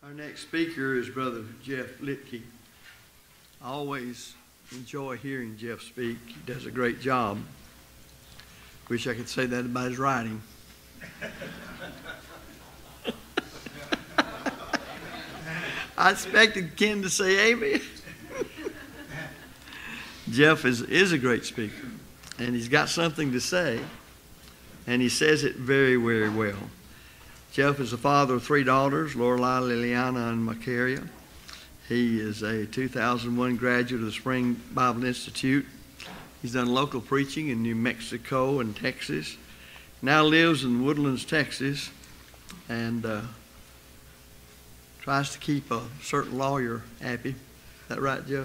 Our next speaker is Brother Geoff Litke. I always enjoy hearing Geoff speak. He does a great job. Wish I could say that about his writing. I expected Ken to say amen. Geoff is a great speaker, and he's got something to say, and he says it very, very well. Geoff is the father of 3 daughters, Lorelei, Liliana, and Macaria. He is a 2001 graduate of the Spring Bible Institute. He's done local preaching in New Mexico and Texas. Now lives in Woodlands, Texas, and tries to keep a certain lawyer happy. Is that right, Joe?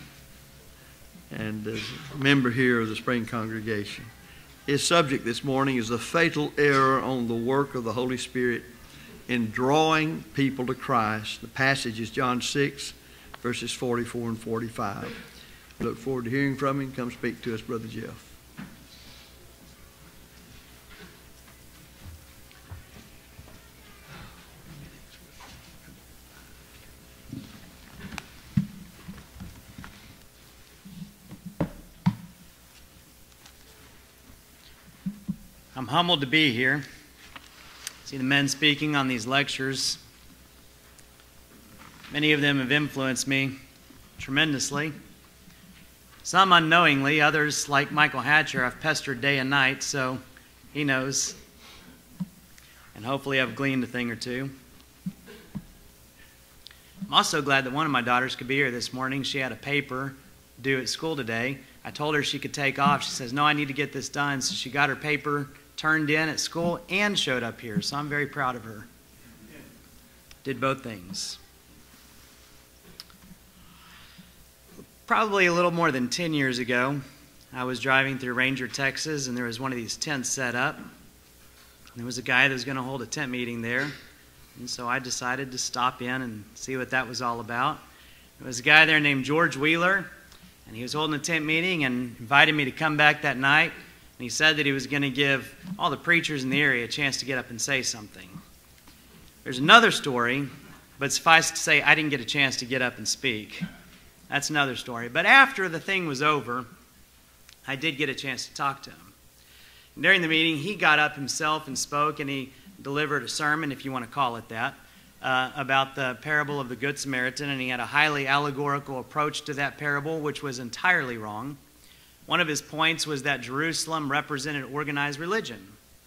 And is a member here of the Spring congregation. His subject this morning is the fatal error on the work of the Holy Spirit in drawing people to Christ. The passage is John 6, verses 44 and 45. We look forward to hearing from him. Come speak to us, Brother Geoff. I'm humbled to be here. See the men speaking on these lectures. Many of them have influenced me tremendously. Some unknowingly, others, like Michael Hatcher, I've pestered day and night, so he knows. And hopefully I've gleaned a thing or two. I'm also glad that one of my daughters could be here this morning. She had a paper due at school today. I told her she could take off. She says, no, I need to get this done. So she got her paper turned in at school and showed up here. So I'm very proud of her. Did both things. Probably a little more than 10 years ago, I was driving through Ranger, Texas, and there was one of these tents set up. And there was a guy that was going to hold a tent meeting there. And so I decided to stop in and see what that was all about. There was a guy there named George Wheeler, and he was holding a tent meeting and invited me to come back that night. And he said that he was going to give all the preachers in the area a chance to get up and say something. There's another story, but suffice to say, I didn't get a chance to get up and speak. That's another story. But after the thing was over, I did get a chance to talk to him. And during the meeting, he got up himself and spoke, and he delivered a sermon, if you want to call it that, about the parable of the Good Samaritan, and he had a highly allegorical approach to that parable, which was entirely wrong. One of his points was that Jerusalem represented organized religion.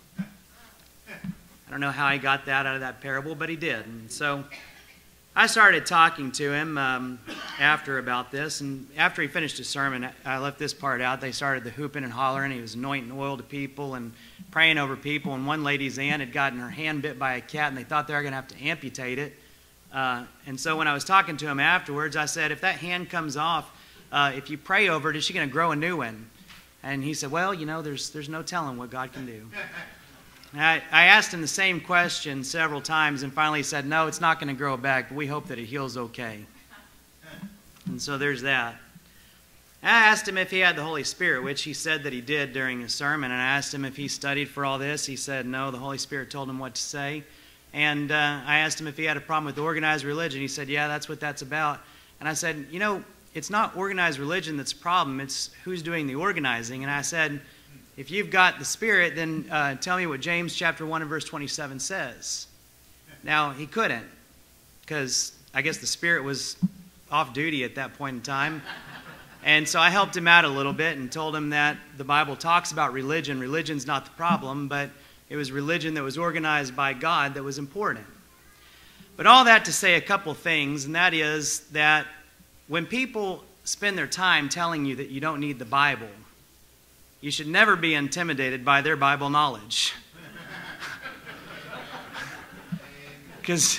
I don't know how he got that out of that parable, but he did. And so I started talking to him after about this, and after he finished his sermon, I left this part out. They started the hooping and hollering. He was anointing oil to people and praying over people, and one lady's aunt had gotten her hand bit by a cat, and they thought they were going to have to amputate it. And so when I was talking to him afterwards, I said, if that hand comes off, if you pray over it, is she going to grow a new one? And he said, well, you know, there's no telling what God can do. And I asked him the same question several times, and finally he said, no, it's not going to grow back, but we hope that it heals okay. And so there's that. And I asked him if he had the Holy Spirit, which he said that he did during his sermon. And I asked him if he studied for all this. He said no, the Holy Spirit told him what to say. And I asked him if he had a problem with organized religion. He said, yeah, that's what that's about. And I said, you know, it's not organized religion that's a problem. It's who's doing the organizing. And I said, if you've got the Spirit, then tell me what James chapter 1 and verse 27 says. Now, he couldn't, because I guess the Spirit was off duty at that point in time. And so I helped him out a little bit and told him that the Bible talks about religion. Religion's not the problem, but it was religion that was organized by God that was important. But all that to say a couple things, and that is that when people spend their time telling you that you don't need the Bible, you should never be intimidated by their Bible knowledge. Because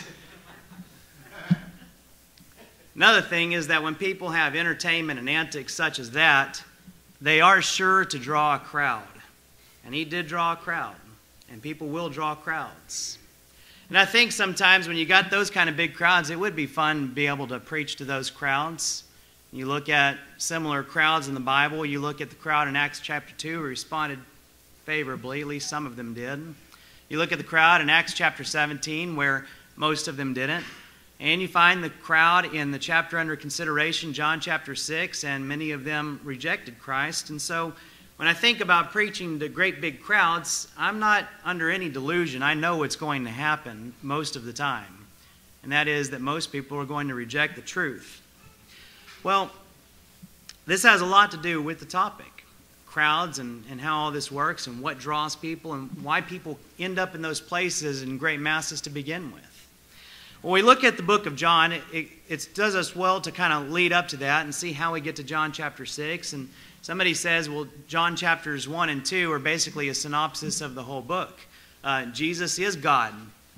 another thing is that when people have entertainment and antics such as that, they are sure to draw a crowd. And he did draw a crowd. And people will draw crowds. And I think sometimes when you got those kind of big crowds, it would be fun to be able to preach to those crowds. You look at similar crowds in the Bible. You look at the crowd in Acts chapter 2 who responded favorably, at least some of them did. You look at the crowd in Acts chapter 17 where most of them didn't. And you find the crowd in the chapter under consideration, John chapter 6, and many of them rejected Christ. And so when I think about preaching to great big crowds, I'm not under any delusion. I know what's going to happen most of the time. And that is that most people are going to reject the truth. Well, this has a lot to do with the topic. Crowds and how all this works and what draws people and why people end up in those places in great masses to begin with. When we look at the book of John, it does us well to kind of lead up to that and see how we get to John chapter 6. And somebody says, well, John chapters 1 and 2 are basically a synopsis of the whole book. Jesus is God.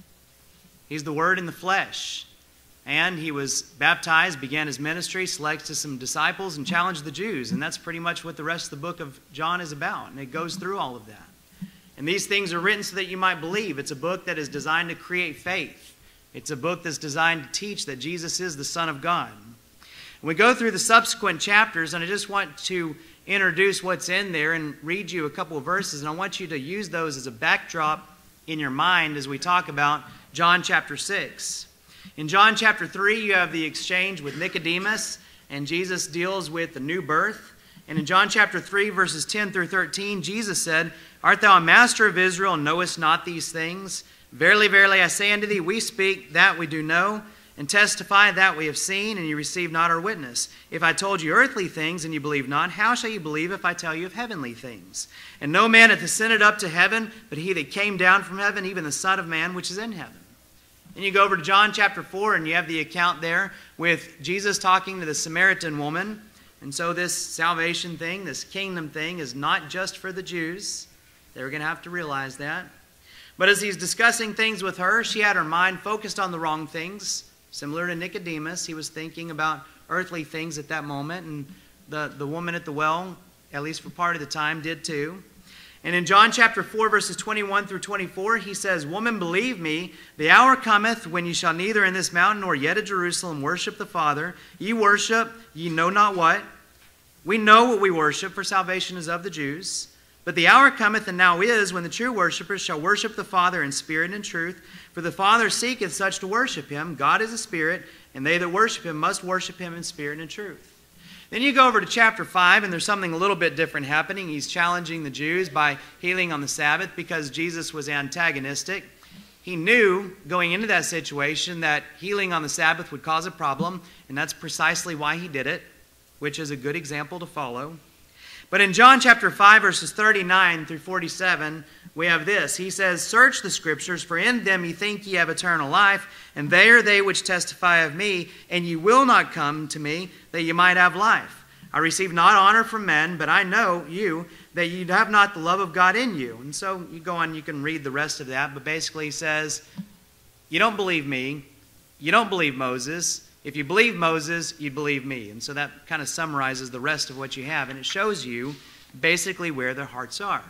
He's the Word in the flesh. And he was baptized, began his ministry, selected some disciples, and challenged the Jews. And that's pretty much what the rest of the book of John is about. And it goes through all of that. And these things are written so that you might believe. It's a book that is designed to create faith. It's a book that's designed to teach that Jesus is the Son of God. We go through the subsequent chapters, and I just want to introduce what's in there and read you a couple of verses, and I want you to use those as a backdrop in your mind as we talk about John chapter 6. In John chapter 3, you have the exchange with Nicodemus, and Jesus deals with the new birth. And in John chapter 3, verses 10 through 13, Jesus said, "Art thou a master of Israel, and knowest not these things? Verily, verily, I say unto thee, we speak that we do know, and testify that we have seen, and you receive not our witness. If I told you earthly things, and you believe not, how shall you believe if I tell you of heavenly things? And no man hath ascended up to heaven, but he that came down from heaven, even the Son of Man which is in heaven." And you go over to John chapter 4, and you have the account there with Jesus talking to the Samaritan woman. And so this salvation thing, this kingdom thing, is not just for the Jews. They're going to have to realize that. But as he's discussing things with her, she had her mind focused on the wrong things. Similar to Nicodemus, he was thinking about earthly things at that moment, and the woman at the well, at least for part of the time, did too. And in John chapter 4, verses 21 through 24, he says, "Woman, believe me, the hour cometh when ye shall neither in this mountain nor yet at Jerusalem worship the Father. Ye worship, ye know not what. We know what we worship, for salvation is of the Jews. But the hour cometh, and now is, when the true worshippers shall worship the Father in spirit and in truth. For the Father seeketh such to worship him. God is a spirit, and they that worship him must worship him in spirit and in truth." Then you go over to chapter 5, and there's something a little bit different happening. He's challenging the Jews by healing on the Sabbath because Jesus was antagonistic. He knew going into that situation that healing on the Sabbath would cause a problem, and that's precisely why he did it, which is a good example to follow. But in John chapter 5, verses 39 through 47, we have this. He says, "Search the Scriptures, for in them ye think ye have eternal life, and they are they which testify of me, and ye will not come to me, that ye might have life. I receive not honor from men, but I know you, that ye have not the love of God in you." And so you go on, you can read the rest of that, but basically he says, you don't believe me, you don't believe Moses. If you believe Moses, you believe me. And so that kind of summarizes the rest of what you have, and it shows you basically where their hearts are.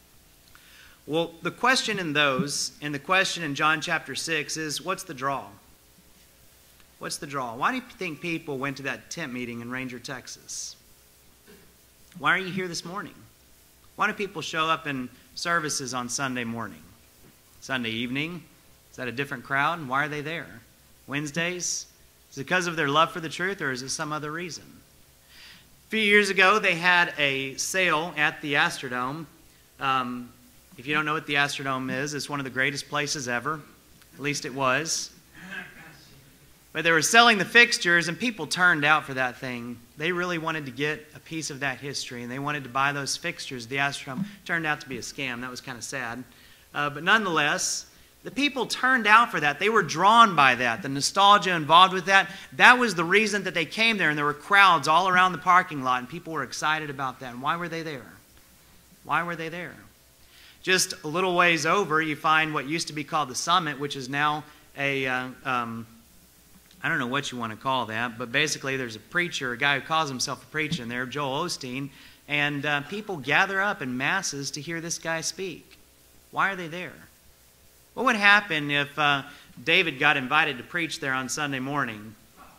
Well, the question in those, and the question in John chapter 6 is, what's the draw? What's the draw? Why do you think people went to that tent meeting in Ranger, Texas? Why are you here this morning? Why do people show up in services on Sunday morning? Sunday evening? Is that a different crowd? And why are they there? Wednesdays? Is it because of their love for the truth, or is it some other reason? A few years ago, they had a sale at the Astrodome. If you don't know what the Astrodome is, it's one of the greatest places ever. At least it was. But they were selling the fixtures, and people turned out for that thing. They really wanted to get a piece of that history, and they wanted to buy those fixtures. The Astrodome turned out to be a scam. That was kind of sad. But nonetheless, the people turned out for that. They were drawn by that. The nostalgia involved with that. That was the reason that they came there, and there were crowds all around the parking lot, and people were excited about that. And why were they there? Why were they there? Just a little ways over, you find what used to be called the Summit, which is now a, I don't know what you want to call that, but basically there's a preacher, a guy who calls himself a preacher in there, Joel Osteen, and people gather up in masses to hear this guy speak. Why are they there? What would happen if David got invited to preach there on Sunday morning?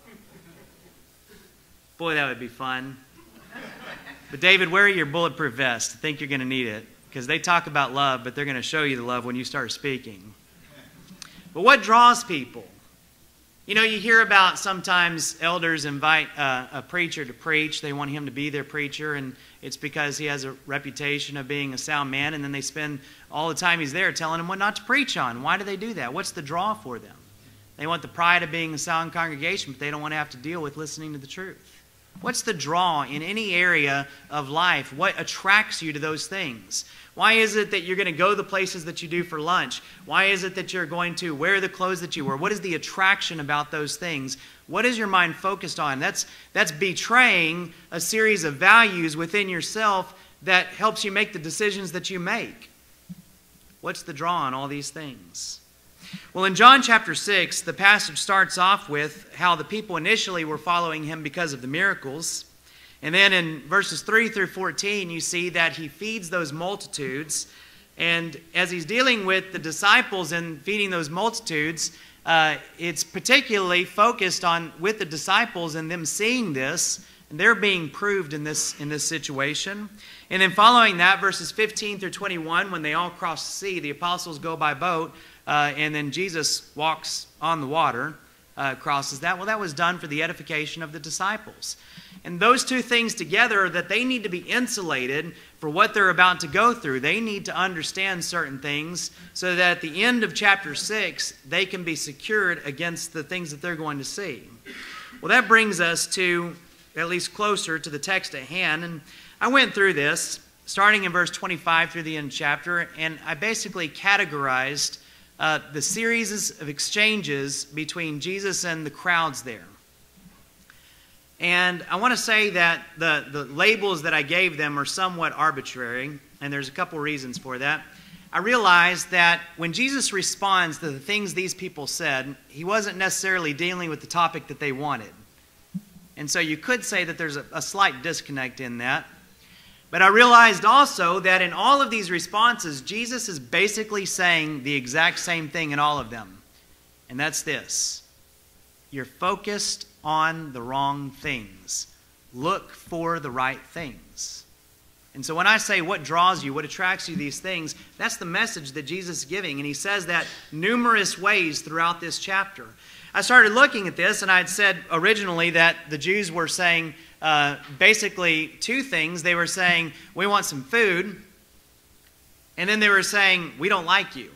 Boy, that would be fun. But David, wear your bulletproof vest. I think you're going to need it, because they talk about love, but they're going to show you the love when you start speaking. But what draws people? You know, you hear about sometimes elders invite a preacher to preach. They want him to be their preacher, and it's because he has a reputation of being a sound man, and then they spend all the time he's there telling him what not to preach on. Why do they do that? What's the draw for them? They want the pride of being a sound congregation, but they don't want to have to deal with listening to the truth. What's the draw in any area of life? What attracts you to those things? Why is it that you're going to go the places that you do for lunch? Why is it that you're going to wear the clothes that you wear? What is the attraction about those things? What is your mind focused on? That's betraying a series of values within yourself that helps you make the decisions that you make. What's the draw on all these things? Well, in John chapter 6, the passage starts off with how the people initially were following him because of the miracles. And then in verses 3 through 14, you see that he feeds those multitudes. And as he's dealing with the disciples and feeding those multitudes, it's particularly focused on with the disciples and them seeing this, and they're being proved in this situation. And then following that, verses 15 through 21, when they all cross the sea, the apostles go by boat, and then Jesus walks on the water, crosses that. Well, that was done for the edification of the disciples. And those two things together, that they need to be insulated for what they're about to go through. They need to understand certain things so that at the end of chapter 6, they can be secured against the things that they're going to see. Well, that brings us to at least closer to the text at hand. And I went through this, starting in verse 25 through the end of the chapter, and I basically categorized the series of exchanges between Jesus and the crowds there. And I want to say that the labels that I gave them are somewhat arbitrary, and there's a couple reasons for that. I realized that when Jesus responds to the things these people said, he wasn't necessarily dealing with the topic that they wanted. And so you could say that there's a slight disconnect in that. But I realized also that in all of these responses, Jesus is basically saying the exact same thing in all of them. And that's this: you're focused on the wrong things. Look for the right things. And so when I say what draws you, what attracts you to these things, that's the message that Jesus is giving. And he says that numerous ways throughout this chapter. I started looking at this, and I had said originally that the Jews were saying basically two things. They were saying, we want some food, and then they were saying, we don't like you.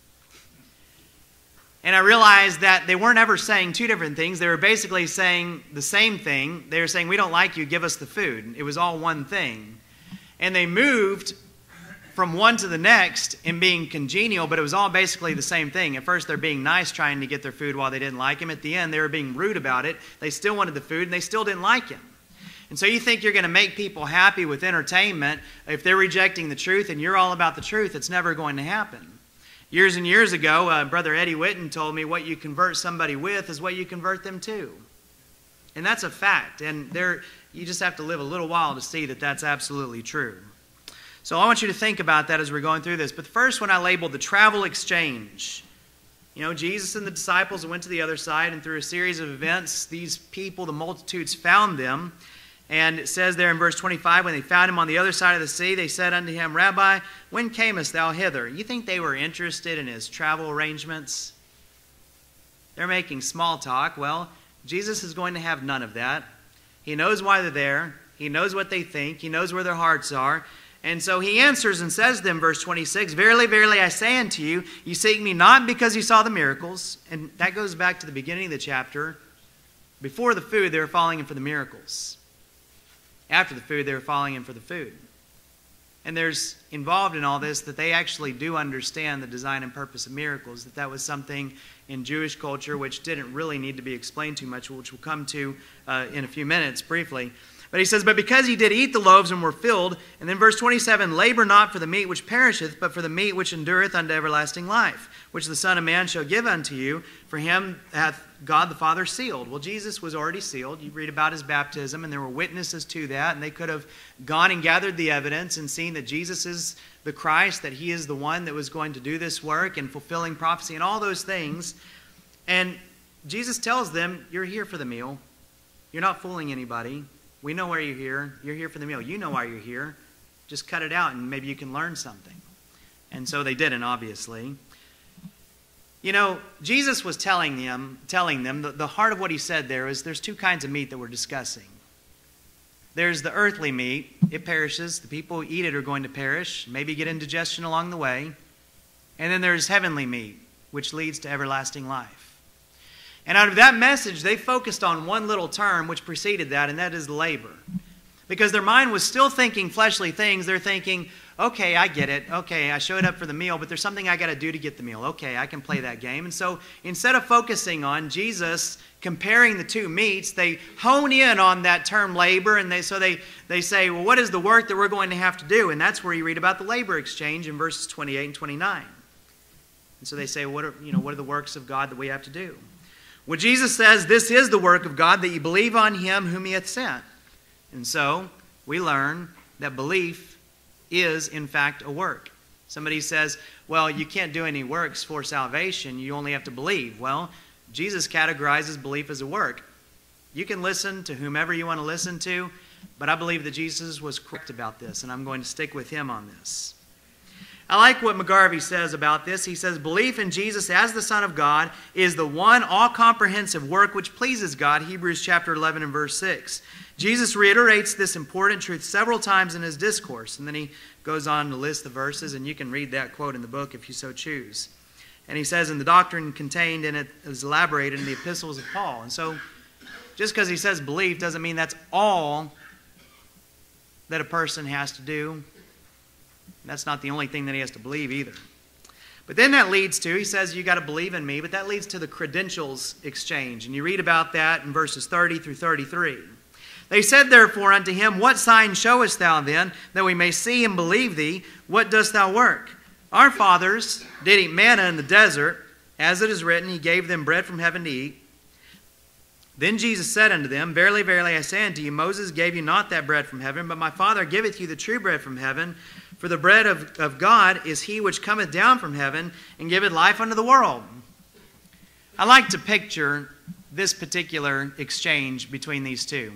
And I realized that they weren't ever saying two different things. They were basically saying the same thing. They were saying, we don't like you, give us the food. It was all one thing. And they moved from one to the next in being congenial, but it was all basically the same thing. At first, they're being nice, trying to get their food while they didn't like him. At the end, they were being rude about it. They still wanted the food, and they still didn't like him. And so you think you're going to make people happy with entertainment. If they're rejecting the truth and you're all about the truth, it's never going to happen. Years and years ago, Brother Eddie Whitten told me what you convert somebody with is what you convert them to. And that's a fact. And you just have to live a little while to see that that's absolutely true. So I want you to think about that as we're going through this. But the first one I labeled the travel exchange. You know, Jesus and the disciples went to the other side, and through a series of events, these people, the multitudes, found them. And it says there in verse 25, when they found him on the other side of the sea, they said unto him, Rabbi, when camest thou hither? You think they were interested in his travel arrangements? They're making small talk. Well, Jesus is going to have none of that. He knows why they're there. He knows what they think. He knows where their hearts are. And so he answers and says to them, verse 26, Verily, verily, I say unto you, you seek me not because you saw the miracles. And that goes back to the beginning of the chapter. Before the food, they were following him for the miracles. After the food, they were following him for the food. And there's involved in all this that they actually do understand the design and purpose of miracles, that was something in Jewish culture which didn't really need to be explained too much, which we'll come to in a few minutes briefly. But he says, But because ye did eat the loaves and were filled, and then verse 27, Labor not for the meat which perisheth, but for the meat which endureth unto everlasting life, which the Son of Man shall give unto you, for him hath God the Father sealed. Well, Jesus was already sealed. You read about his baptism, and there were witnesses to that, and they could have gone and gathered the evidence and seen that Jesus is the Christ, that he is the one that was going to do this work and fulfilling prophecy and all those things. And Jesus tells them, you're here for the meal. You're not fooling anybody. We know why you're here. You're here for the meal. You know why you're here. Just cut it out and maybe you can learn something. And so they didn't, obviously. You know, Jesus was telling them, the heart of what he said there is there's two kinds of meat that we're discussing. There's the earthly meat. It perishes. The people who eat it are going to perish, maybe get indigestion along the way. And then there's heavenly meat, which leads to everlasting life. And out of that message, they focused on one little term which preceded that, and that is labor. Because their mind was still thinking fleshly things. They're thinking, okay, I get it. Okay, I showed up for the meal, but there's something I got to do to get the meal. Okay, I can play that game. And so instead of focusing on Jesus comparing the two meats, they hone in on that term labor, and they say, well, what is the work that we're going to have to do? And that's where you read about the labor exchange in verses 28 and 29. And so they say, what are the works of God that we have to do? Well, Jesus says, this is the work of God, that you believe on him whom he hath sent. And so we learn that belief is, in fact, a work. Somebody says, well, you can't do any works for salvation. You only have to believe. Well, Jesus categorizes belief as a work. You can listen to whomever you want to listen to, but I believe that Jesus was correct about this, and I'm going to stick with him on this. I like what McGarvey says about this. He says, belief in Jesus as the Son of God is the one all-comprehensive work which pleases God, Hebrews chapter 11 and verse 6. Jesus reiterates this important truth several times in his discourse, and then he goes on to list the verses, and you can read that quote in the book if you so choose. And he says, and the doctrine contained in it is elaborated in the epistles of Paul. And so just because he says belief doesn't mean that's all that a person has to do. That's not the only thing that he has to believe either. But then that leads to, he says, you got to believe in me, but that leads to the credentials exchange. And you read about that in verses 30 through 33. They said therefore unto him, what sign showest thou then, that we may see and believe thee? What dost thou work? Our fathers did eat manna in the desert, as it is written, he gave them bread from heaven to eat. Then Jesus said unto them, verily, verily, I say unto you, Moses gave you not that bread from heaven, but my Father giveth you the true bread from heaven. For the bread of God is he which cometh down from heaven and giveth life unto the world. I like to picture this particular exchange between these two.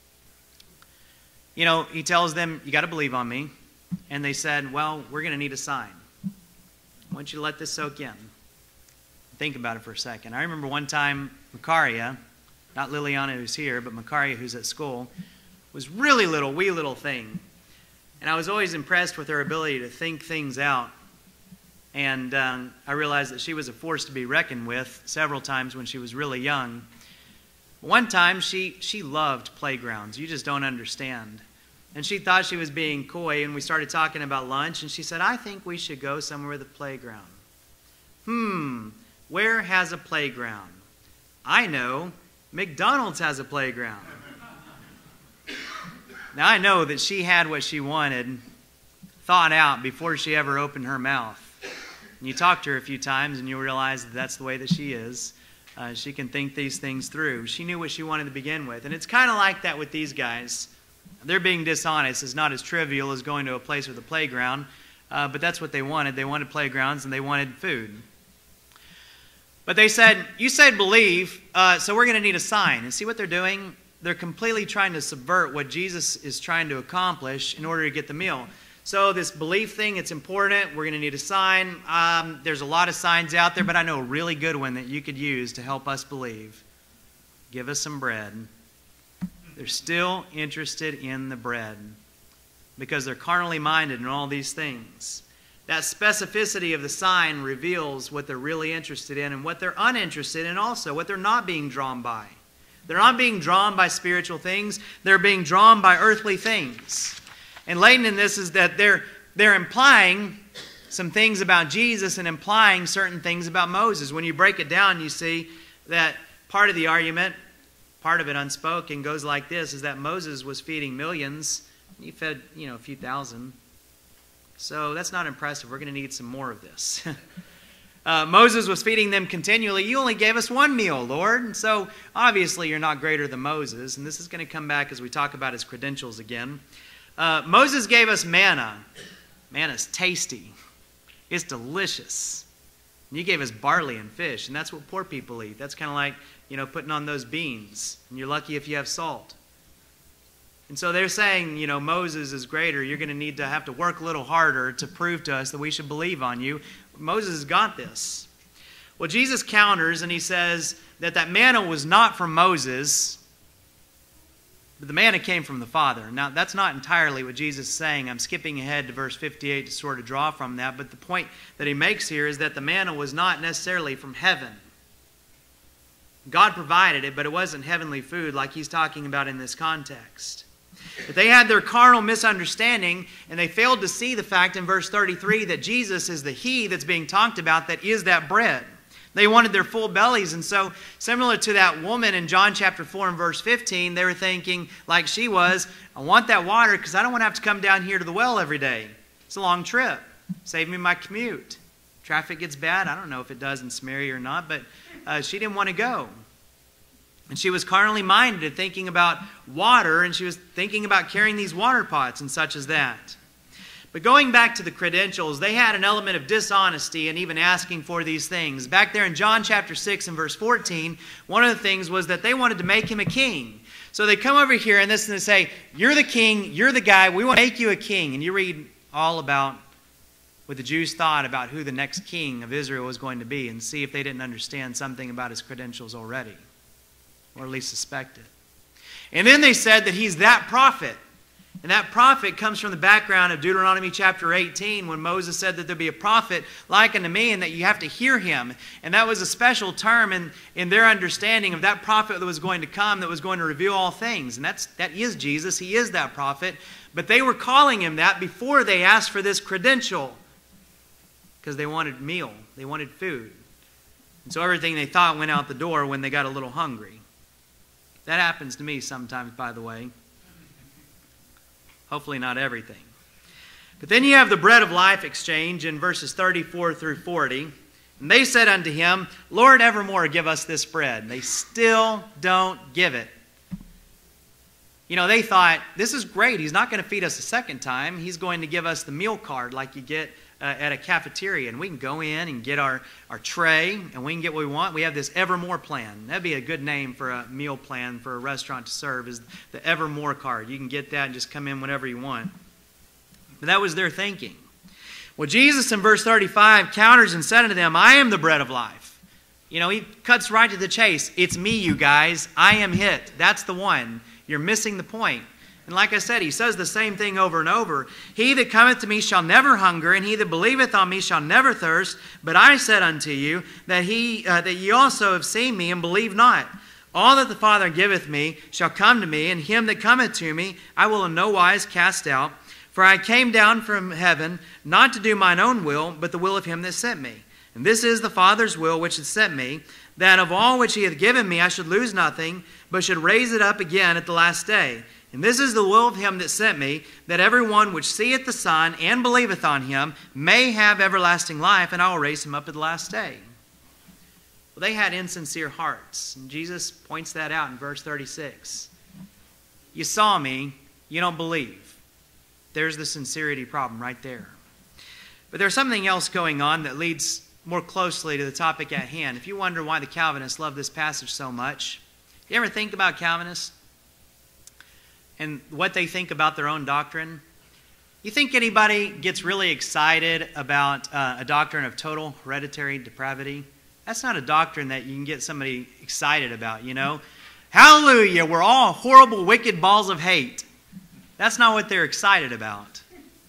You know, he tells them, you got to believe on me. And they said, well, we're going to need a sign. I want you to let this soak in. Think about it for a second. I remember one time, Makaria, not Liliana who's here, but Makaria who's at school, was really little, wee little thing. And I was always impressed with her ability to think things out. And I realized that she was a force to be reckoned with several times when she was really young. One time, she loved playgrounds. You just don't understand. And she thought she was being coy, and we started talking about lunch, and she said, I think we should go somewhere with a playground. Where has a playground? I know. McDonald's has a playground. Now, I know that she had what she wanted thought out before she ever opened her mouth. And you talk to her a few times, and you'll realize that that's the way that she is. She can think these things through. She knew what she wanted to begin with. And it's kind of like that with these guys. They're being dishonest. It's not as trivial as going to a place with a playground. But that's what they wanted. They wanted playgrounds, and they wanted food. But they said, you said believe, so we're going to need a sign. And see what they're doing? They're completely trying to subvert what Jesus is trying to accomplish in order to get the meal. So this belief thing, it's important. We're going to need a sign. There's a lot of signs out there, but I know a really good one that you could use to help us believe. Give us some bread. They're still interested in the bread because they're carnally minded in all these things. That specificity of the sign reveals what they're really interested in and what they're uninterested in also, what they're not being drawn by. They're not being drawn by spiritual things. They're being drawn by earthly things. And latent in this is that they're implying some things about Jesus and implying certain things about Moses. When you break it down, you see that part of the argument, part of it unspoken, goes like this, is that Moses was feeding millions. He fed, a few thousand. So that's not impressive. We're going to need some more of this. Moses was feeding them continually. You only gave us one meal, Lord. And so obviously you're not greater than Moses. And this is going to come back as we talk about his credentials again. Moses gave us manna. Manna's tasty. It's delicious. And you gave us barley and fish. And that's what poor people eat. That's kind of like, putting on those beans. And you're lucky if you have salt. And so they're saying, Moses is greater. You're going to need to have to work a little harder to prove to us that we should believe on you. Moses has got this. Well, Jesus counters and he says that that manna was not from Moses, but the manna came from the Father. Now, that's not entirely what Jesus is saying. I'm skipping ahead to verse 58 to sort of draw from that. But the point that he makes here is that the manna was not necessarily from heaven. God provided it, but it wasn't heavenly food like he's talking about in this context. But they had their carnal misunderstanding, and they failed to see the fact in verse 33 that Jesus is the He that's being talked about that is that bread. They wanted their full bellies, and so similar to that woman in John chapter 4 and verse 15, they were thinking like she was, I want that water because I don't want to have to come down here to the well every day. It's a long trip. Save me my commute. Traffic gets bad. I don't know if it does in Samaria or not, but she didn't want to go. And she was carnally minded, thinking about water, and she was thinking about carrying these water pots and such as that. But going back to the credentials, they had an element of dishonesty in even asking for these things. Back there in John chapter 6 and verse 14, one of the things was that they wanted to make him a king. So they come over here and they say, you're the king, you're the guy, we want to make you a king. And you read all about what the Jews thought about who the next king of Israel was going to be and see if they didn't understand something about his credentials already, or at least suspect it. And then they said that he's that prophet. And that prophet comes from the background of Deuteronomy chapter 18 when Moses said that there'd be a prophet like unto me and that you have to hear him. And that was a special term in their understanding of that prophet that was going to come, that was going to reveal all things. And that is Jesus. He is that prophet. But they were calling him that before they asked for this credential because they wanted meal. They wanted food. And so everything they thought went out the door when they got a little hungry. That happens to me sometimes, by the way. Hopefully not everything. But then you have the bread of life exchange in verses 34 through 40. And they said unto him, Lord, evermore give us this bread. And they still don't give it. You know, they thought, this is great. He's not going to feed us a second time. He's going to give us the meal card like you get at a cafeteria. And we can go in and get our tray and we can get what we want. We have this Evermore plan. That'd be a good name for a meal plan for a restaurant to serve, is the Evermore card. You can get that and just come in whenever you want. But that was their thinking. Well, Jesus in verse 35 counters and said unto them, I am the bread of life. You know, he cuts right to the chase. It's me, you guys. I am it. That's the one. You're missing the point. And like I said, he says the same thing over and over. He that cometh to me shall never hunger, and he that believeth on me shall never thirst. But I said unto you that ye also have seen me and believe not. All that the Father giveth me shall come to me, and him that cometh to me I will in no wise cast out. For I came down from heaven not to do mine own will, but the will of him that sent me. And this is the Father's will which hath sent me, that of all which he hath given me I should lose nothing, but should raise it up again at the last day. And this is the will of him that sent me, that every one which seeth the Son and believeth on him may have everlasting life, and I will raise him up at the last day. Well, they had insincere hearts. And Jesus points that out in verse 36. You saw me, you don't believe. There's the sincerity problem right there. But there's something else going on that leads more closely to the topic at hand. If you wonder why the Calvinists love this passage so much, you ever think about Calvinists and what they think about their own doctrine? You think anybody gets really excited about a doctrine of total hereditary depravity? That's not a doctrine that you can get somebody excited about, you know. Hallelujah, we're all horrible, wicked balls of hate. That's not what they're excited about.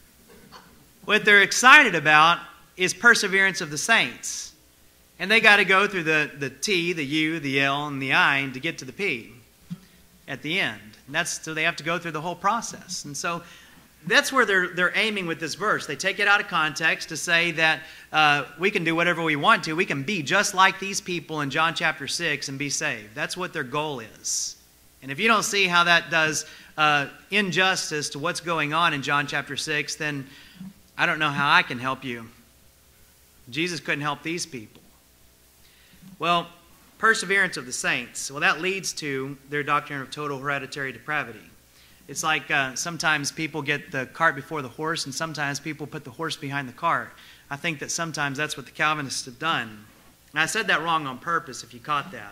What they're excited about is perseverance of the saints. And they got to go through the T, the U, the L, and the I to get to the P at the end. And so they have to go through the whole process. And so that's where they're aiming with this verse. They take it out of context to say that we can do whatever we want to. We can be just like these people in John chapter 6 and be saved. That's what their goal is. And if you don't see how that does injustice to what's going on in John chapter 6, then I don't know how I can help you. Jesus couldn't help these people. Well, perseverance of the saints. Well, that leads to their doctrine of total hereditary depravity. It's like sometimes people get the cart before the horse, and sometimes people put the horse behind the cart. I think that sometimes that's what the Calvinists have done. And I said that wrong on purpose, if you caught that.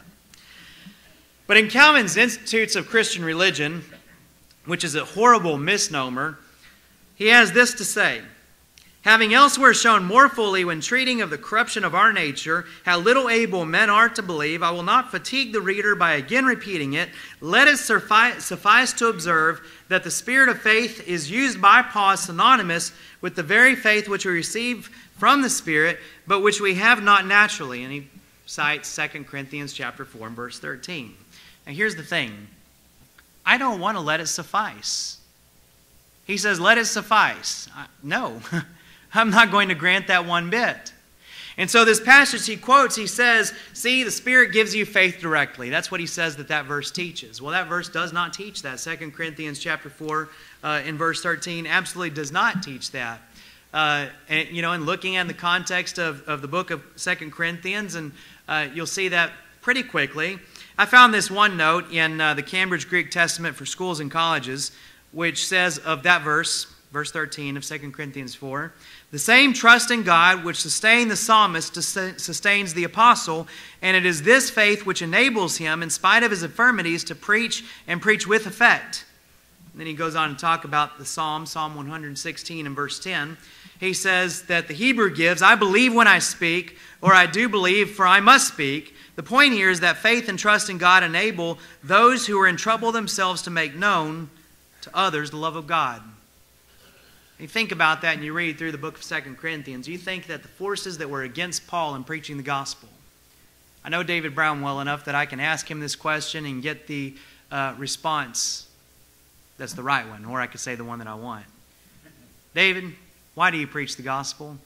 But in Calvin's Institutes of Christian Religion, which is a horrible misnomer, he has this to say. Having elsewhere shown more fully when treating of the corruption of our nature, how little able men are to believe, I will not fatigue the reader by again repeating it. Let it suffice to observe that the spirit of faith is used by Paul synonymous with the very faith which we receive from the Spirit, but which we have not naturally. And he cites 2 Corinthians chapter 4 and verse 13. Now here's the thing. I don't want to let it suffice. He says, let it suffice. No. I'm not going to grant that one bit. And so this passage he quotes, he says, see, the Spirit gives you faith directly. That's what he says that verse teaches. Well, that verse does not teach that. 2 Corinthians chapter 4 in verse 13 absolutely does not teach that. And looking at the context of the book of 2 Corinthians, and you'll see that pretty quickly. I found this one note in the Cambridge Greek Testament for schools and colleges, which says of that verse 13 of 2 Corinthians 4, the same trust in God which sustained the psalmist sustains the apostle, and it is this faith which enables him, in spite of his infirmities, to preach and preach with effect. And then he goes on to talk about the Psalm 116 and verse 10. He says that the Hebrew gives, I believe when I speak, or I do believe, for I must speak. The point here is that faith and trust in God enable those who are in trouble themselves to make known to others the love of God. You think about that and you read through the book of 2 Corinthians, you think that the forces that were against Paul in preaching the gospel. I know David Brown well enough that I can ask him this question and get the response that's the right one, or I could say the one that I want. David, why do you preach the gospel?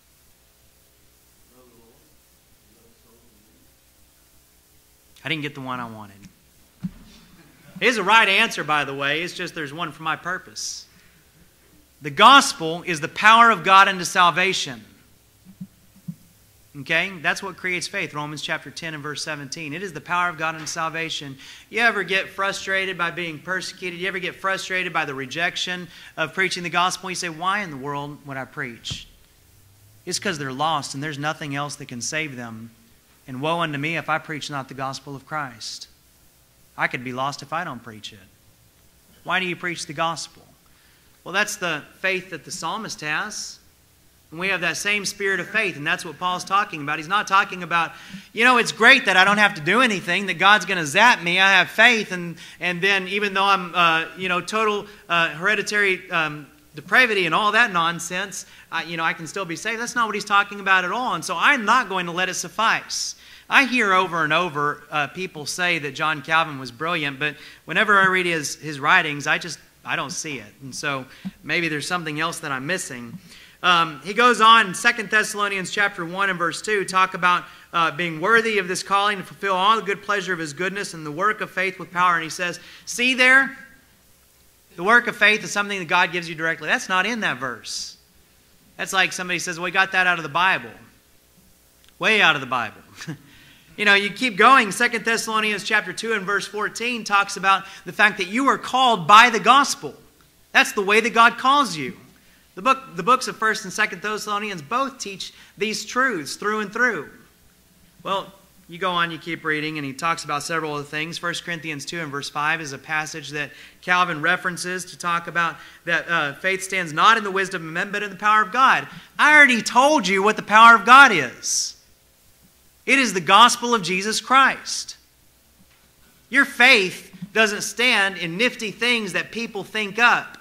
I didn't get the one I wanted. It is a right answer, by the way. It's just there's one for my purpose. The gospel is the power of God unto salvation. Okay? That's what creates faith. Romans chapter 10 and verse 17. It is the power of God unto salvation. You ever get frustrated by being persecuted? You ever get frustrated by the rejection of preaching the gospel? You say, why in the world would I preach? It's because they're lost and there's nothing else that can save them. And woe unto me if I preach not the gospel of Christ. I could be lost if I don't preach it. Why do you preach the gospel? Well, that's the faith that the psalmist has. And we have that same spirit of faith, and that's what Paul's talking about. He's not talking about, it's great that I don't have to do anything, that God's going to zap me. I have faith, and then even though I'm, total hereditary depravity and all that nonsense, I can still be saved. That's not what he's talking about at all. And so I'm not going to let it suffice. I hear over and over people say that John Calvin was brilliant, but whenever I read his writings, I don't see it. And so maybe there's something else that I'm missing. He goes on in 2 Thessalonians chapter 1 and verse 2, talk about being worthy of this calling to fulfill all the good pleasure of his goodness and the work of faith with power. And he says, see there, the work of faith is something that God gives you directly. That's not in that verse. That's like somebody says, well, we got that out of the Bible. Way out of the Bible. You keep going. 2 Thessalonians chapter 2 and verse 14 talks about the fact that you are called by the gospel. That's the way that God calls you. The books of 1 and 2 Thessalonians both teach these truths through and through. Well, you go on, you keep reading, and he talks about several of the things. 1 Corinthians 2 and verse 5 is a passage that Calvin references to talk about that faith stands not in the wisdom of men, but in the power of God. I already told you what the power of God is. It is the gospel of Jesus Christ. Your faith doesn't stand in nifty things that people think up.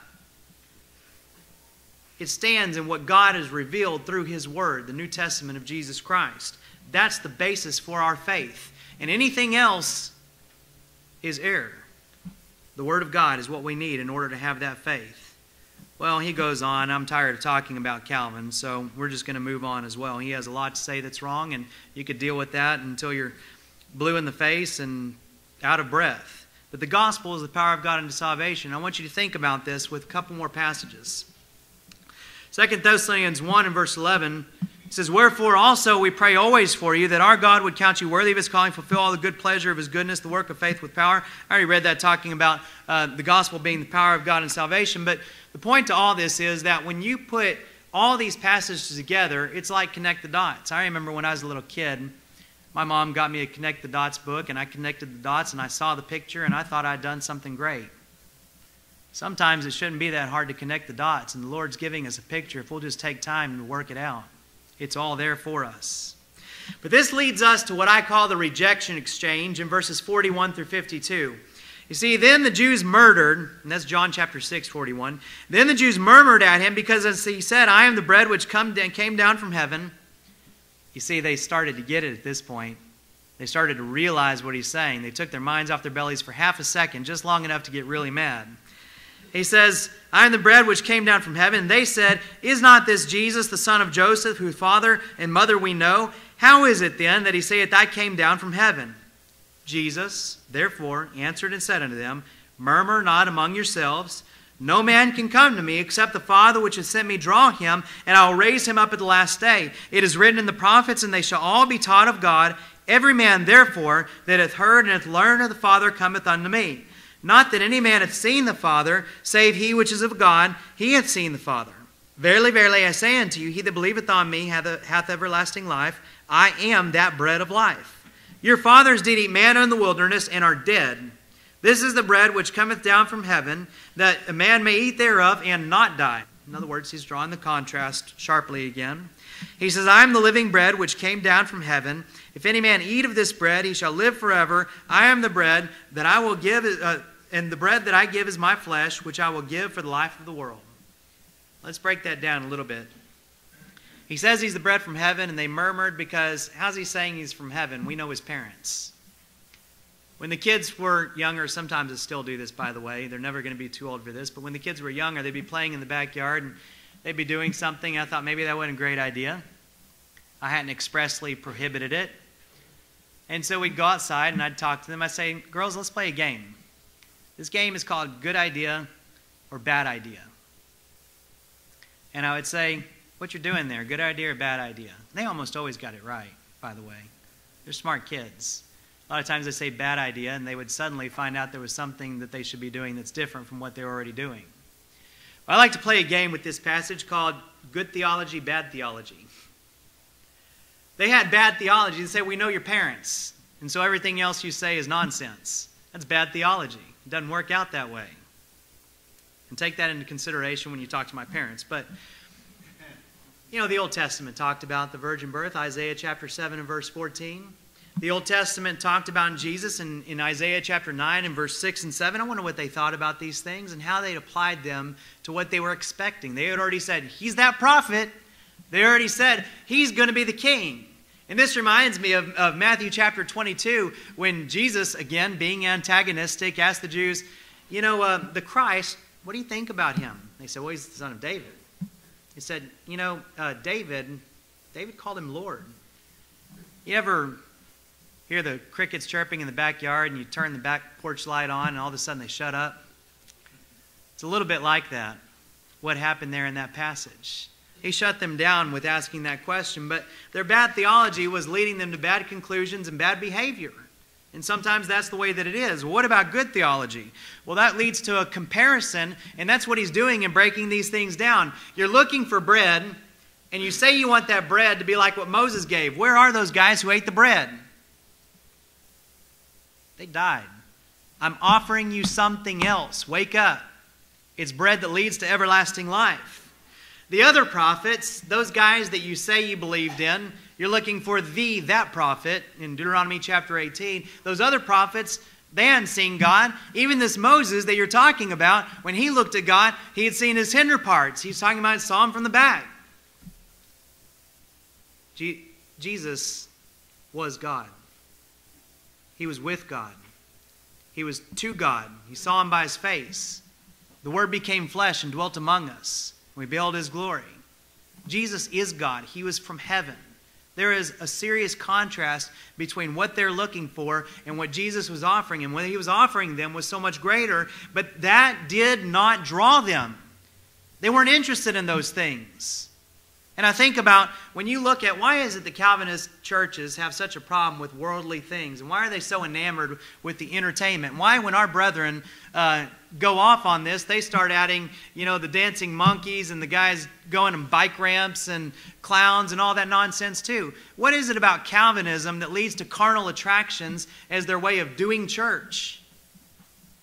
It stands in what God has revealed through His Word, the New Testament of Jesus Christ. That's the basis for our faith. And anything else is error. The Word of God is what we need in order to have that faith. Well, he goes on. I'm tired of talking about Calvin, so we're just going to move on as well. He has a lot to say that's wrong, and you could deal with that until you're blue in the face and out of breath. But the gospel is the power of God unto salvation. I want you to think about this with a couple more passages. 2 Thessalonians 1 and verse 11 says, wherefore also we pray always for you, that our God would count you worthy of His calling, fulfill all the good pleasure of His goodness, the work of faith with power. I already read that talking about the gospel being the power of God and salvation. But the point to all this is that when you put all these passages together, it's like connect the dots. I remember when I was a little kid, my mom got me a Connect the Dots book, and I connected the dots, and I saw the picture, and I thought I'd done something great. Sometimes it shouldn't be that hard to connect the dots, and the Lord's giving us a picture if we'll just take time to work it out. It's all there for us. But this leads us to what I call the rejection exchange in verses 41 through 52. You see, then the Jews murmured, and that's John chapter 6, 41. Then the Jews murmured at him because as he said, I am the bread which came down from heaven. You see, they started to get it at this point. They started to realize what he's saying. They took their minds off their bellies for half a second, just long enough to get really mad. He says, I am the bread which came down from heaven. They said, is not this Jesus, the son of Joseph, whose father and mother we know? How is it then that he saith, I came down from heaven? Jesus, therefore, answered and said unto them, murmur not among yourselves. No man can come to me except the Father which hath sent me draw him, and I will raise him up at the last day. It is written in the prophets, and they shall all be taught of God. Every man, therefore, that hath heard and hath learned of the Father cometh unto me. Not that any man hath seen the Father, save he which is of God, he hath seen the Father. Verily, verily, I say unto you, he that believeth on me hath everlasting life. I am that bread of life. Your fathers did eat manna in the wilderness, and are dead. This is the bread which cometh down from heaven, that a man may eat thereof, and not die. In other words, he's drawing the contrast sharply again. He says, I am the living bread which came down from heaven. If any man eat of this bread, he shall live forever. I am the bread that I will give, and the bread that I give is my flesh, which I will give for the life of the world. Let's break that down a little bit. He says he's the bread from heaven, and they murmured because, how's he saying he's from heaven? We know his parents. When the kids were younger, sometimes they still do this, by the way. They're never going to be too old for this. But when the kids were younger, they'd be playing in the backyard, and they'd be doing something. I thought maybe that wasn't a great idea. I hadn't expressly prohibited it. And so we'd go outside, and I'd talk to them. I'd say, girls, let's play a game. This game is called Good Idea or Bad Idea. And I would say, what you're doing there, good idea or bad idea? They almost always got it right, by the way. They're smart kids. A lot of times they say bad idea, and they would suddenly find out there was something that they should be doing that's different from what they're already doing. I like to play a game with this passage called Good Theology, Bad Theology. They had bad theology. They say, we know your parents, and so everything else you say is nonsense. That's bad theology. It doesn't work out that way. And take that into consideration when you talk to my parents. But, you know, the Old Testament talked about the virgin birth, Isaiah chapter 7 and verse 14. The Old Testament talked about Jesus in Isaiah chapter 9 and verse 6 and 7. I wonder what they thought about these things and how they applied them to what they were expecting. They had already said, he's that prophet. They already said, he's going to be the king. And this reminds me of Matthew chapter 22, when Jesus, again, being antagonistic, asked the Jews, you know, the Christ, what do you think about him? They said, well, he's the son of David. He said, you know, David called him Lord. You ever hear the crickets chirping in the backyard and you turn the back porch light on and all of a sudden they shut up? It's a little bit like that, what happened there in that passage. He shut them down with asking that question, but their bad theology was leading them to bad conclusions and bad behavior. And sometimes that's the way that it is. What about good theology? Well, that leads to a comparison, and that's what he's doing in breaking these things down. You're looking for bread, and you say you want that bread to be like what Moses gave. Where are those guys who ate the bread? They died. I'm offering you something else. Wake up. It's bread that leads to everlasting life. The other prophets, those guys that you say you believed in, you're looking for that prophet in Deuteronomy chapter 18. Those other prophets, they hadn't seen God. Even this Moses that you're talking about, when he looked at God, he had seen his hinder parts. He's talking about saw him from the back. Jesus was God. He was with God. He was to God. He saw him by his face. The Word became flesh and dwelt among us. We beheld his glory. Jesus is God. He was from heaven. There is a serious contrast between what they're looking for and what Jesus was offering. And what he was offering them was so much greater, but that did not draw them. They weren't interested in those things. And I think about when you look at why is it the Calvinist churches have such a problem with worldly things? And why are they so enamored with the entertainment? Why, when our brethren go off on this, they start adding, you know, the dancing monkeys and the guys going on bike ramps and clowns and all that nonsense too? What is it about Calvinism that leads to carnal attractions as their way of doing church?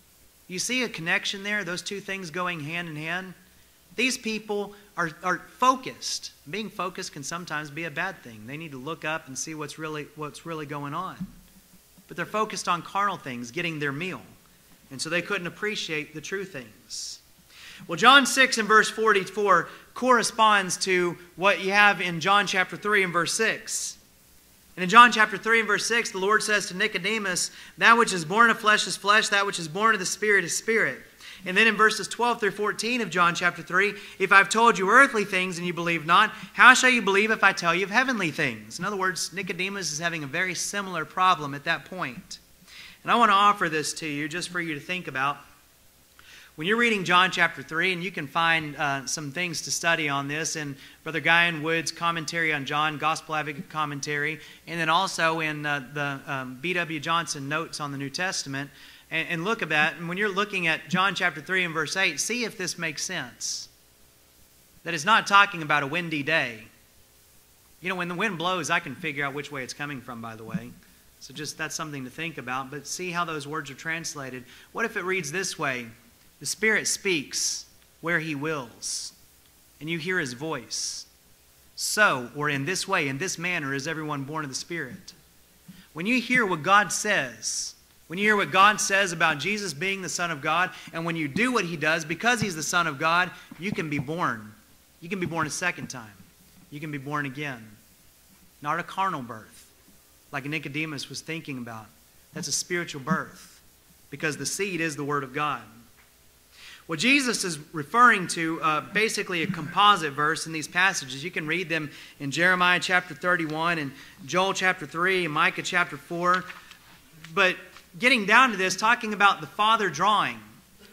You see a connection there, those two things going hand in hand? These people are focused. Being focused can sometimes be a bad thing. They need to look up and see what's really going on. But they're focused on carnal things, getting their meal. And so they couldn't appreciate the true things. Well, John 6 and verse 44 corresponds to what you have in John chapter 3 and verse 6. And in John chapter 3 and verse 6, the Lord says to Nicodemus, that which is born of flesh is flesh, that which is born of the Spirit is spirit. And then in verses 12 through 14 of John chapter 3, if I've told you earthly things and you believe not, how shall you believe if I tell you of heavenly things? In other words, Nicodemus is having a very similar problem at that point. And I want to offer this to you just for you to think about. When you're reading John chapter 3, and you can find some things to study on this in Brother Guyan Wood's commentary on John, Gospel Advocate commentary, and then also in the B.W. Johnson notes on the New Testament, and look at that. And when you're looking at John chapter 3 and verse 8, see if this makes sense. That it's not talking about a windy day. You know, when the wind blows, I can figure out which way it's coming from, by the way. So just that's something to think about. But see how those words are translated. What if it reads this way? The Spirit speaks where He wills, and you hear His voice. So, or in this way, in this manner, is everyone born of the Spirit. When you hear what God says, when you hear what God says about Jesus being the Son of God, and when you do what He does because He's the Son of God, you can be born. You can be born a second time. You can be born again. Not a carnal birth, like Nicodemus was thinking about. That's a spiritual birth, because the seed is the Word of God. Well, Jesus is referring to basically a composite verse in these passages. You can read them in Jeremiah chapter 31 and Joel chapter 3 and Micah chapter 4. But getting down to this, talking about the Father drawing.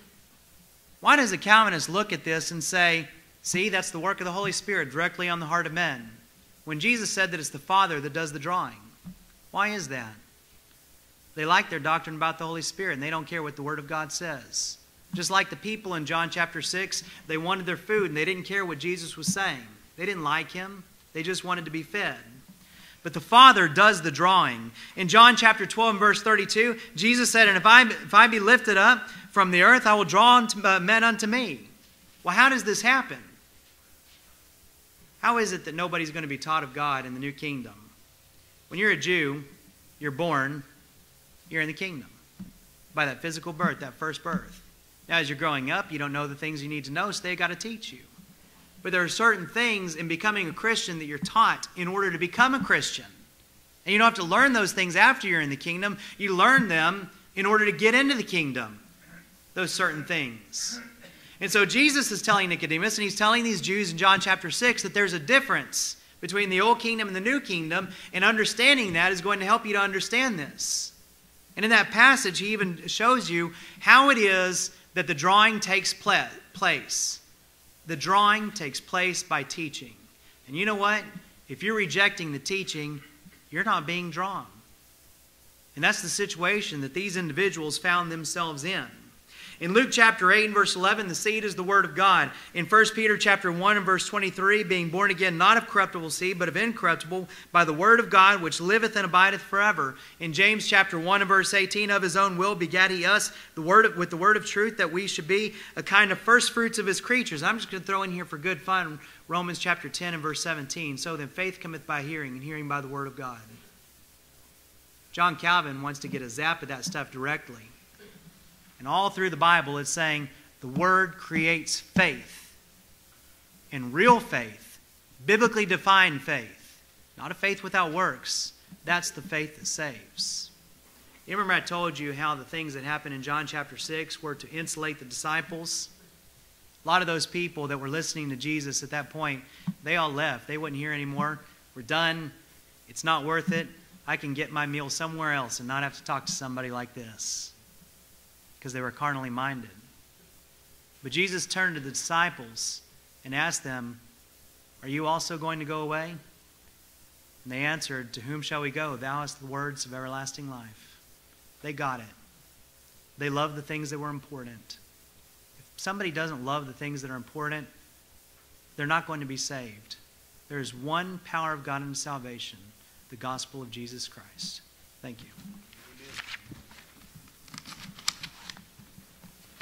Why does a Calvinist look at this and say, see, that's the work of the Holy Spirit directly on the heart of men, when Jesus said that it's the Father that does the drawing? Why is that? They like their doctrine about the Holy Spirit, and they don't care what the Word of God says. Just like the people in John chapter 6, they wanted their food and they didn't care what Jesus was saying. They didn't like Him. They just wanted to be fed. But the Father does the drawing. In John chapter 12 and verse 32, Jesus said, and if I be lifted up from the earth, I will draw men unto me. Well, how does this happen? How is it that nobody's going to be taught of God in the new kingdom? When you're a Jew, you're born, you're in the kingdom by that physical birth, that first birth. Now, as you're growing up, you don't know the things you need to know, so they've got to teach you. But there are certain things in becoming a Christian that you're taught in order to become a Christian. And you don't have to learn those things after you're in the kingdom. You learn them in order to get into the kingdom, those certain things. And so Jesus is telling Nicodemus, and He's telling these Jews in John chapter 6 that there's a difference between the old kingdom and the new kingdom, and understanding that is going to help you to understand this. And in that passage, He even shows you how it is that the drawing takes place. The drawing takes place by teaching. And you know what? If you're rejecting the teaching, you're not being drawn. And that's the situation that these individuals found themselves in. In Luke chapter 8 and verse 11, the seed is the Word of God. In 1 Peter chapter 1 and verse 23, being born again not of corruptible seed, but of incorruptible, by the Word of God, which liveth and abideth forever. In James chapter 1 and verse 18, of His own will begat He us with the word of truth, that we should be a kind of first fruits of His creatures. I'm just going to throw in here for good fun Romans chapter 10 and verse 17. So then faith cometh by hearing, and hearing by the Word of God. John Calvin wants to get a zap of that stuff directly. And all through the Bible, it's saying the Word creates faith. And real faith, biblically defined faith, not a faith without works. That's the faith that saves. You remember I told you how the things that happened in John chapter 6 were to insulate the disciples? A lot of those people that were listening to Jesus at that point, they all left. They wouldn't hear anymore. We're done. It's not worth it. I can get my meal somewhere else and not have to talk to somebody like this. Because they were carnally minded. But Jesus turned to the disciples and asked them, are you also going to go away? And they answered, to whom shall we go? Thou hast the words of everlasting life. They got it. They loved the things that were important. If somebody doesn't love the things that are important, they're not going to be saved. There is one power of God unto salvation, the gospel of Jesus Christ. Thank you.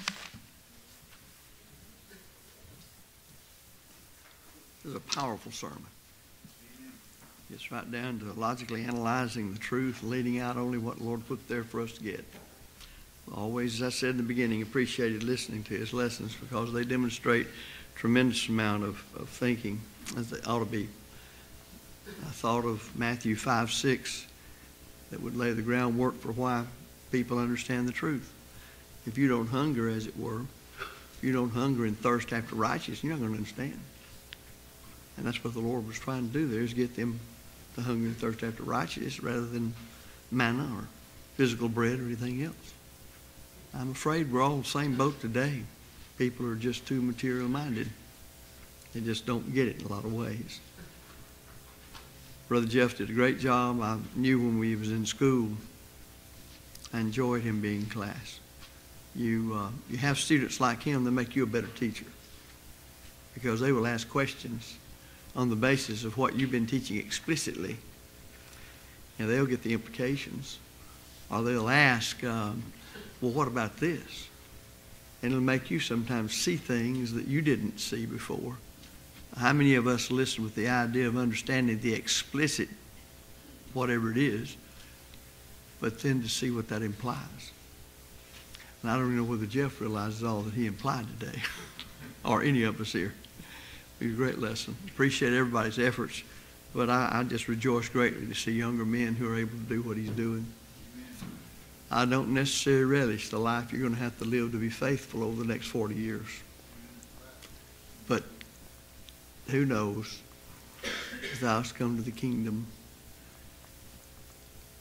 a powerful sermon. Gets right down to logically analyzing the truth, leading out only what the Lord put there for us to get. Always, as I said in the beginning, appreciated listening to his lessons because they demonstrate a tremendous amount of thinking, as they ought to be. I thought of Matthew 5:6 that would lay the groundwork for why people understand the truth. If you don't hunger, as it were, if you don't hunger and thirst after righteousness, you're not going to understand. And that's what the Lord was trying to do there, is get them to hunger and thirst after righteousness rather than manna or physical bread or anything else. I'm afraid we're all in the same boat today. People are just too material-minded. They just don't get it in a lot of ways. Brother Geoff did a great job. I knew when we was in school, I enjoyed him being in class. You have students like him that make you a better teacher because they will ask questions on the basis of what you've been teaching explicitly. And they'll get the implications. Or they'll ask, well, what about this? And it'll make you sometimes see things that you didn't see before. How many of us listen with the idea of understanding the explicit, whatever it is, but then to see what that implies? And I don't even know whether Geoff realizes all that he implied today, or any of us here. It was a great lesson. Appreciate everybody's efforts, but I just rejoice greatly to see younger men who are able to do what he's doing. I don't necessarily relish the life you're going to have to live to be faithful over the next 40 years. But who knows if thou hast come to the kingdom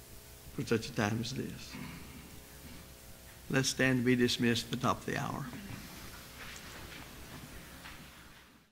for such a time as this. Let's stand to be dismissed at the top of the hour.